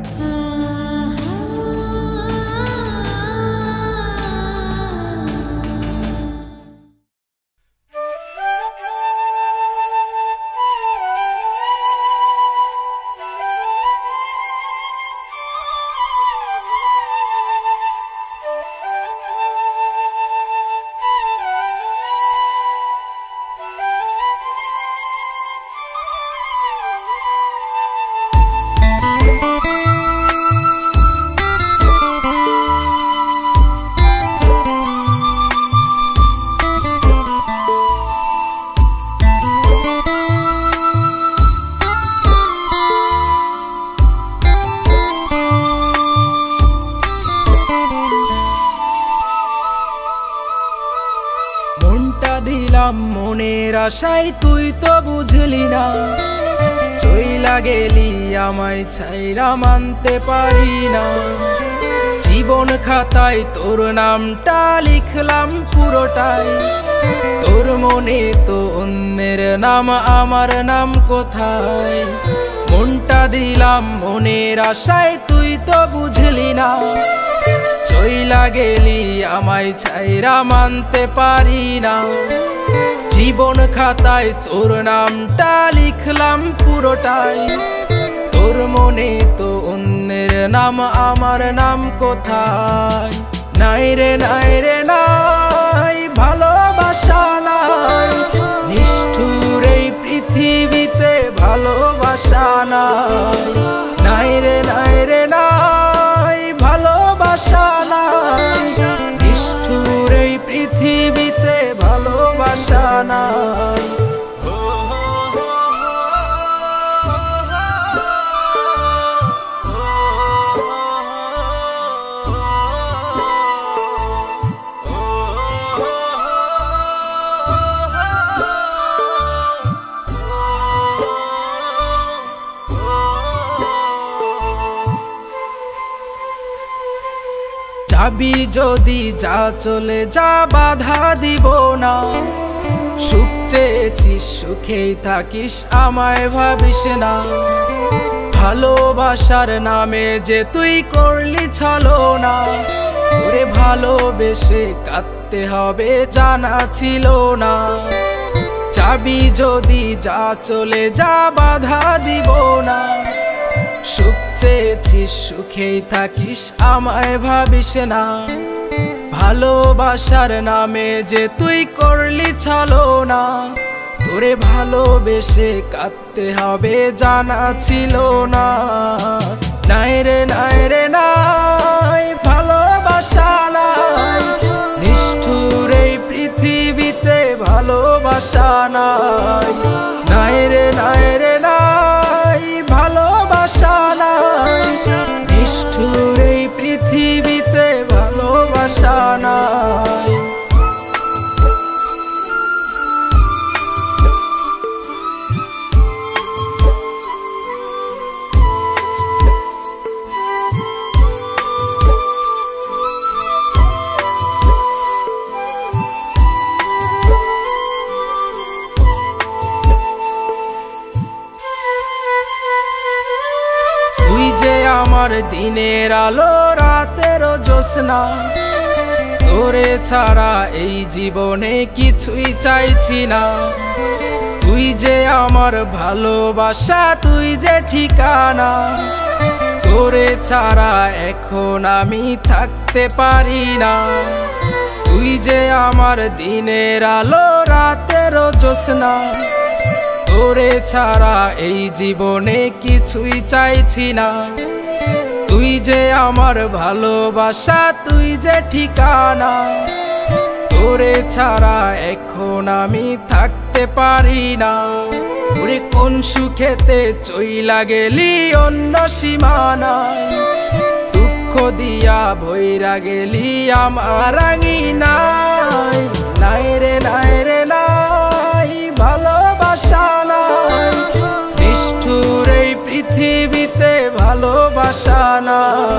মনের আশায় তুই তো বুঝলি না, চইলা গেলি আমায় ছাইরা মানতে পারি না। জীবন খাতায় তোর নামটা লিখলাম পুরোটাই, তোর মনে তো অন্যের নাম, আমার নাম কোথায়? মনটা দিলাম মনের আশায় তুই তো বুঝলি না, চইলা গেলি আমায় ছাইরা মানতে পারি না। জীবন খাতায় তোর নামটা লিখলাম পুরোটাই, তোর মনে তো অন্যের নাম, আমার নাম কোথায়? নাই রে নাই রে নাই, ভালোবাসা নাই, নিষ্ঠুর এই পৃথিবীতে ভালোবাসা নাই। নাই রে নাই রে নাই, ভালোবাসা নাই, নিষ্ঠুর এই পৃথিবীতে ভালোবাসা নাই। যাবি যদি যা, চলে যা, বাধা দিব না। সুখ চেয়েছিস সুখেই থাকিস, আমায় ভাবিস না। ভালোবাসার নামে যে তুই করলি ছলনা, তোরে ভালোবেসে কাঁদতে হবে জানা ছিল না। যাবি যদি যা, চলে যা, বাধা দিব না। সুখ চেয়েছিস সুখেই থাকিস, আমায় ভাবিস না। ভালোবাসার নামে যে তুই করলি ছলনা, তোরে ভালোবেসে কাঁদতে হবে জানা ছিল না। নাই রে নাই রে নাই, ভালোবাসা নাই, নিষ্ঠুর এই পৃথিবীতে ভালোবাসা নাই। নাই রে নাই রে নাই, ভালোবাসা নাই, নিষ্ঠুর এই পৃথিবীতে ভালোবাসা নাই। আমার দিনের আলো, রাতের জ্যোৎস্না, তোরে ছাড়া এই জীবনে কিছুই চাইছি না। তুই যে আমার ভালোবাসা, তুই যে ঠিকানা, তোরে ছাড়া এখন আমি থাকতে পারি না। তুই যে আমার দিনের আলো, রাতের জ্যোৎস্না, তোরে ছাড়া এই জীবনে কিছুই চাইছি না। তুই যে আমার ভালোবাসা, তুই যে ঠিকানা, তোরে ছাড়া এখন আমি থাকতে পারি না। ওরে কোন সুখেতে চইলা গেলি অন্য সীমানায়, দুঃখ দিয়া ভইরা গেলি আমার আঙিনায়। নাই রে নাই রে নাই, ভালোবাসা নাই, নিষ্ঠুর এই পৃথিবীতে ভালোবাসা নাই।